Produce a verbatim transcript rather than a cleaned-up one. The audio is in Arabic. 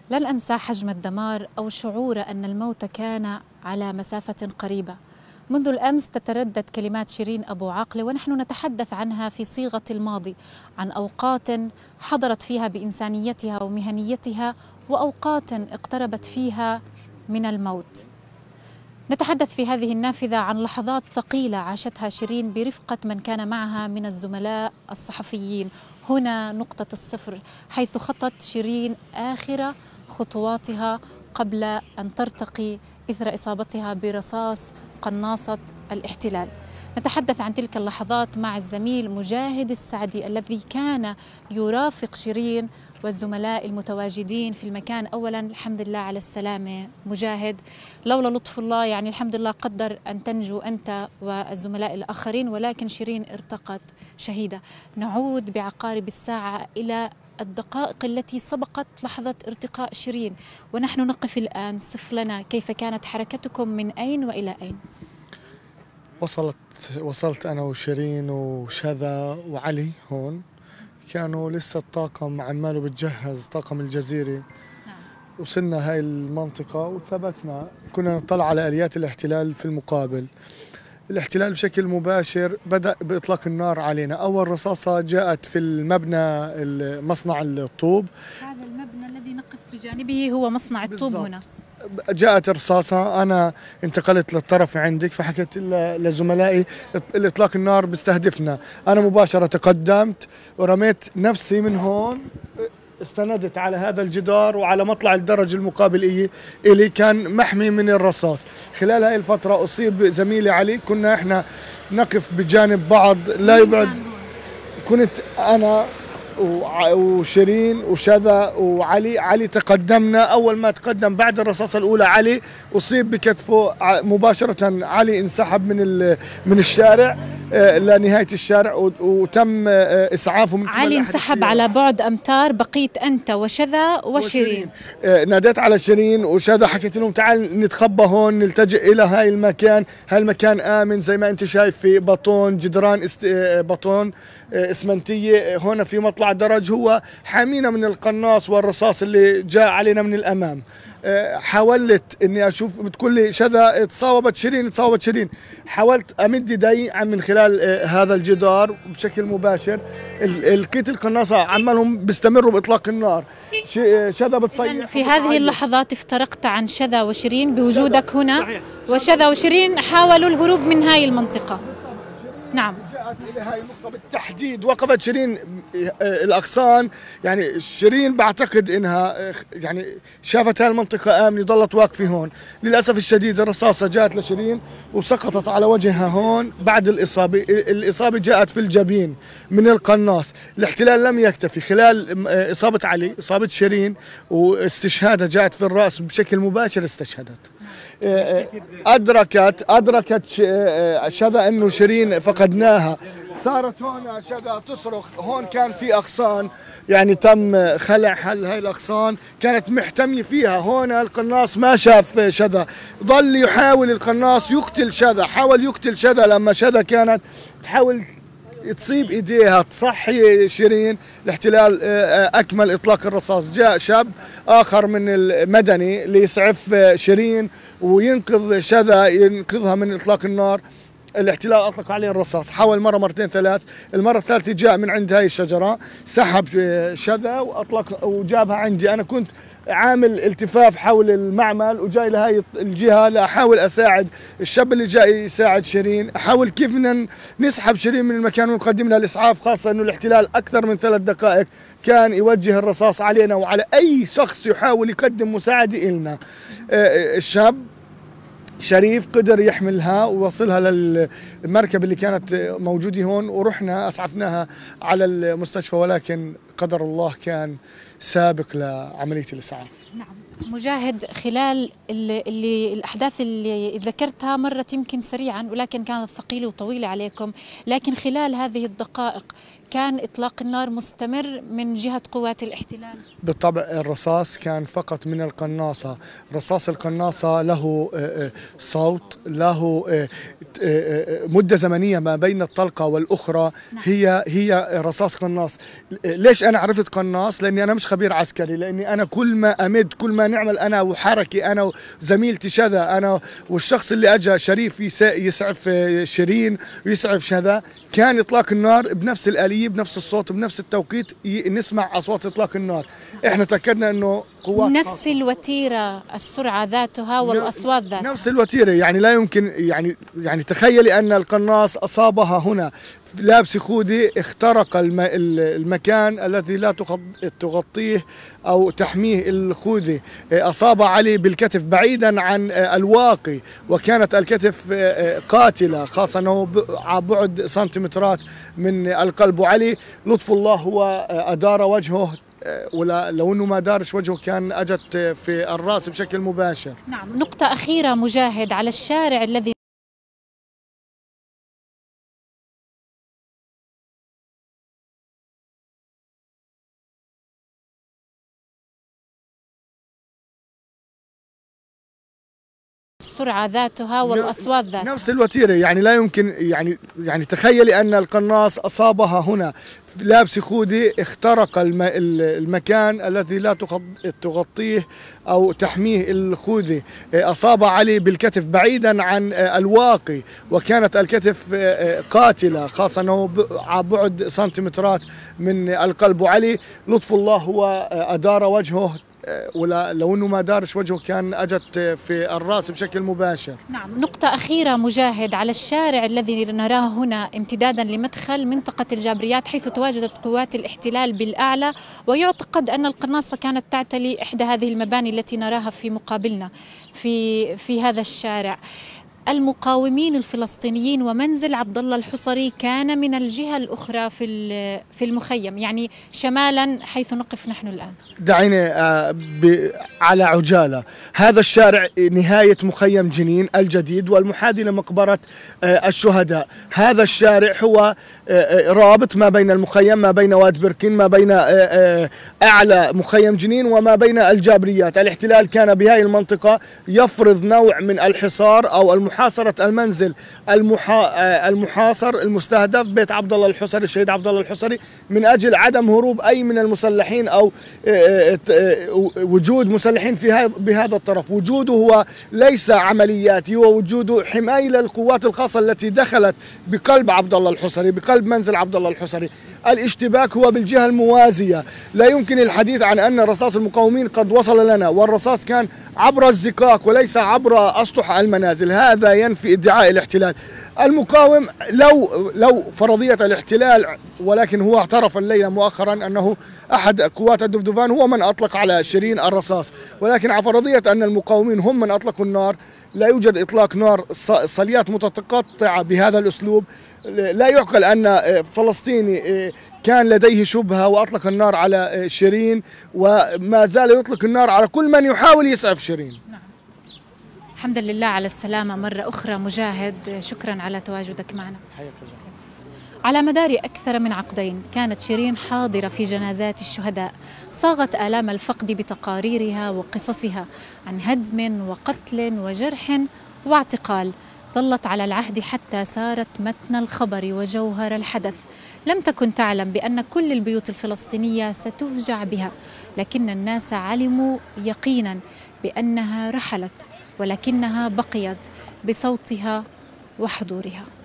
لن أنسى حجم الدمار أو شعور أن الموت كان على مسافة قريبة. منذ الأمس تتردد كلمات شيرين أبو عاقلة ونحن نتحدث عنها في صيغة الماضي، عن أوقات حضرت فيها بإنسانيتها ومهنيتها، وأوقات اقتربت فيها من الموت. نتحدث في هذه النافذة عن لحظات ثقيلة عاشتها شيرين برفقة من كان معها من الزملاء الصحفيين. هنا نقطة الصفر، حيث خطت شيرين آخر خطواتها قبل أن ترتقي إثر إصابتها برصاص قناصة الاحتلال. نتحدث عن تلك اللحظات مع الزميل مجاهد السعدي الذي كان يرافق شيرين والزملاء المتواجدين في المكان. أولا الحمد لله على السلامة مجاهد، لولا لطف الله يعني الحمد لله قدر أن تنجو أنت والزملاء الآخرين، ولكن شيرين ارتقت شهيدة. نعود بعقارب الساعة إلى الدقائق التي سبقت لحظة ارتقاء شيرين، ونحن نقف الآن. صف لنا كيف كانت حركتكم من أين وإلى أين؟ وصلت وصلت أنا وشيرين وشذا وعلي هون، كانوا لسه الطاقم عماله بتجهز، طاقم الجزيرة. وصلنا هاي المنطقة وثبتنا، كنا نطلع على آليات الاحتلال في المقابل. الاحتلال بشكل مباشر بدأ بإطلاق النار علينا. أول رصاصة جاءت في المبنى مصنع الطوب. هذا المبنى الذي نقف بجانبه هو مصنع الطوب بالزبط. هنا جاءت رصاصة، أنا انتقلت للطرف عندك فحكيت لزملائي الإطلاق النار بيستهدفنا. أنا مباشرة تقدمت ورميت نفسي من هون، استندت على هذا الجدار وعلى مطلع الدرج المقابل إيه اللي كان محمي من الرصاص. خلال هاي الفترة أصيب زميلي علي، كنا إحنا نقف بجانب بعض لا يبعد. كنت أنا وشيرين وشذا وعلي. علي تقدمنا، أول ما تقدم بعد الرصاصة الأولى علي أصيب بكتفه مباشرة. علي انسحب من من الشارع لنهاية الشارع وتم إسعافه من علي انسحب على بعد أمتار، بقيت أنت وشذا وشيرين. ناديت على شيرين وشذا، حكيت لهم تعال نتخبى هون، نلتجئ إلى هاي المكان. هاي المكان آمن زي ما أنت شايف، في بطون جدران است... بطون إسمنتية هنا في مطلع درج، هو حامينا من القناص والرصاص اللي جاء علينا من الأمام. حاولت اني اشوف، بتقول لي شذا تصاوبت شيرين تصاوبت شيرين. حاولت امد يدي من خلال هذا الجدار بشكل مباشر. لقيت القناصه عمالهم بيستمروا باطلاق النار. شذا بتصيح. في هذه اللحظات افترقت عن شذا وشيرين بوجودك هنا، وشذا وشيرين حاولوا الهروب من هاي المنطقه. نعم، جاءت إلى هاي النقطة بالتحديد. وقفت شيرين الأغصان، يعني شيرين بعتقد إنها يعني شافت هاي المنطقة آمنة، ظلت واقفة هون. للأسف الشديد الرصاصة جاءت لشيرين وسقطت على وجهها هون بعد الإصابة. الإصابة جاءت في الجبين من القناص. الاحتلال لم يكتفي، خلال إصابة علي إصابة شيرين واستشهادها جاءت في الرأس بشكل مباشر، استشهدت. أدركت أدركت شذا إنه شيرين فقدناها. صارت هون شذا تصرخ. هون كان في أغصان، يعني تم خلع هل هاي الأغصان، كانت محتمية فيها. هون القناص ما شاف شذا، ظل يحاول القناص يقتل شذا، حاول يقتل شذا لما شذا كانت تحاول تصيب ايديها تصحي شيرين. الاحتلال اكمل اطلاق الرصاص. جاء شاب اخر من المدني ليسعف شيرين وينقذ شذا، ينقذها من اطلاق النار. الاحتلال اطلق عليه الرصاص، حاول مره مرتين ثلاث. المره الثالثه جاء من عند هاي الشجره، سحب شذا واطلق وجابها عندي. انا كنت عامل التفاف حول المعمل وجاي لهي الجهه لاحاول اساعد الشاب اللي جاي يساعد شيرين، احاول كيف بدنا نسحب شيرين من المكان ونقدم لها الاسعاف، خاصه انه الاحتلال اكثر من ثلاث دقائق كان يوجه الرصاص علينا وعلى اي شخص يحاول يقدم مساعده إلنا. الشاب شريف قدر يحملها ووصلها للمركب اللي كانت موجوده هون، ورحنا اسعفناها على المستشفى، ولكن قدر الله كان سابق لعملية الإسعاف. نعم مجاهد، خلال اللي, اللي الأحداث اللي ذكرتها مرت يمكن سريعا ولكن كانت ثقيلة وطويلة عليكم، لكن خلال هذه الدقائق كان إطلاق النار مستمر من جهة قوات الاحتلال؟ بالطبع الرصاص كان فقط من القناصة. رصاص القناصة له صوت، له مدة زمنية ما بين الطلقة والأخرى. نعم. هي هي رصاص قناص. ليش أنا عرفت قناص؟ لأني أنا مش خبير عسكري، لاني انا كل ما امد كل ما نعمل انا وحركي انا وزميلتي شذا انا والشخص اللي اجى شريف يسعف شيرين ويسعف شذا، كان اطلاق النار بنفس الاليه بنفس الصوت بنفس التوقيت نسمع اصوات اطلاق النار. احنا تاكدنا انه قوات نفس الوتيره، السرعه ذاتها والاصوات ذاتها نفس الوتيره، يعني لا يمكن يعني يعني تخيلي ان القناص اصابها هنا لابس خوذه، اخترق المكان الذي لا تغطيه او تحميه الخوذه، اصاب علي بالكتف بعيدا عن الواقي، وكانت الكتف قاتله، خاصه انه بعد سنتيمترات من القلب. وعلي لطف الله هو ادار وجهه، ولا لو انه ما دارش وجهه كان اجت في الراس بشكل مباشر. نعم. نقطه اخيره مجاهد، على الشارع الذي السرعه ذاتها والاصوات ذاتها نفس الوتيره، يعني لا يمكن يعني يعني تخيلي ان القناص اصابها هنا لابس خوذه، اخترق المكان الذي لا تغطيه او تحميه الخوذه، اصاب علي بالكتف بعيدا عن الواقي، وكانت الكتف قاتله، خاصه انه بعد سنتيمترات من القلب. وعلي لطف الله هو ادار وجهه، ولا لو انه ما دارش وجهه كان اجت في الراس بشكل مباشر. نعم. نقطة أخيرة مجاهد، على الشارع الذي نراه هنا امتدادا لمدخل منطقة الجابريات حيث تواجدت قوات الاحتلال بالأعلى، ويعتقد أن القناصة كانت تعتلي إحدى هذه المباني التي نراها في مقابلنا في في هذا الشارع. المقاومين الفلسطينيين ومنزل عبد الله الحصري كان من الجهة الأخرى في في المخيم، يعني شمالا حيث نقف نحن الآن. دعيني على عجالة، هذا الشارع نهاية مخيم جنين الجديد والمحاذي لمقبرة الشهداء. هذا الشارع هو رابط ما بين المخيم، ما بين واد بركين، ما بين أعلى مخيم جنين وما بين الجابريات. الاحتلال كان بهذه المنطقة يفرض نوع من الحصار أو المحاصرة المنزل المحا... المحاصر المستهدف بيت عبد الله الحصري، الشهيد عبد الله الحصري، من أجل عدم هروب أي من المسلحين أو وجود مسلحين في بهذا الطرف. وجوده هو ليس عملياتي، هو وجوده حماية للقوات الخاصة التي دخلت بقلب عبد الله الحصري، بقلب منزل عبد الله الحصري. الاشتباك هو بالجهة الموازية، لا يمكن الحديث عن أن رصاص المقاومين قد وصل لنا، والرصاص كان عبر الزقاق وليس عبر أسطح المنازل. هذا ينفي ادعاء الاحتلال. المقاوم لو لو فرضية الاحتلال، ولكن هو اعترف الليلة مؤخرا أنه أحد قوات الدفدفان هو من أطلق على شيرين الرصاص، ولكن على فرضية أن المقاومين هم من أطلقوا النار، لا يوجد إطلاق نار صليات متقطعة بهذا الأسلوب. لا يعقل أن فلسطيني كان لديه شبهة وأطلق النار على شيرين وما زال يطلق النار على كل من يحاول يسعف شيرين. نعم. الحمد لله على السلامة مرة أخرى مجاهد، شكرا على تواجدك معنا. حياك الله. على مدار أكثر من عقدين كانت شيرين حاضرة في جنازات الشهداء، صاغت آلام الفقد بتقاريرها وقصصها عن هدم وقتل وجرح واعتقال، ظلت على العهد حتى صارت متن الخبر وجوهر الحدث. لم تكن تعلم بأن كل البيوت الفلسطينية ستفجع بها، لكن الناس علموا يقينا بأنها رحلت، ولكنها بقيت بصوتها وحضورها.